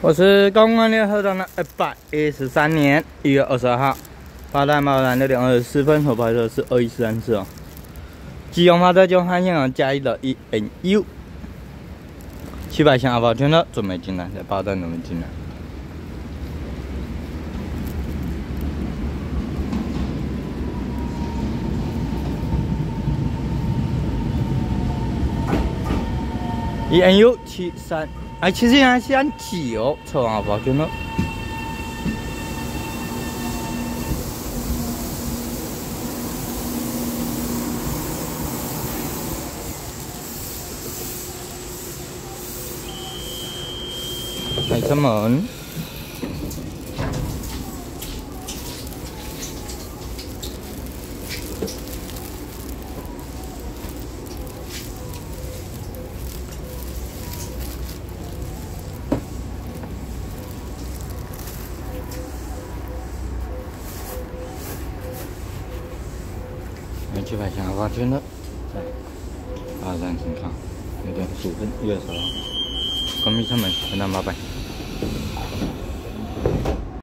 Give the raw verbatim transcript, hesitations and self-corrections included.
我是公安联合党的一百一十三年一月二十二号，发弹爆弹六点二十四分，所拍摄是二一四三四哦。基隆发射就汉现场加一的 E N U， 七百箱阿宝圈的准备进来，爆弹准备进来。 E N U 七三，哎，其实还是按九，抽阿宝圈了。开车门。 七百箱阿圈的，在发弹情况，六点十五分，一月十号，关闭车门，分担八百。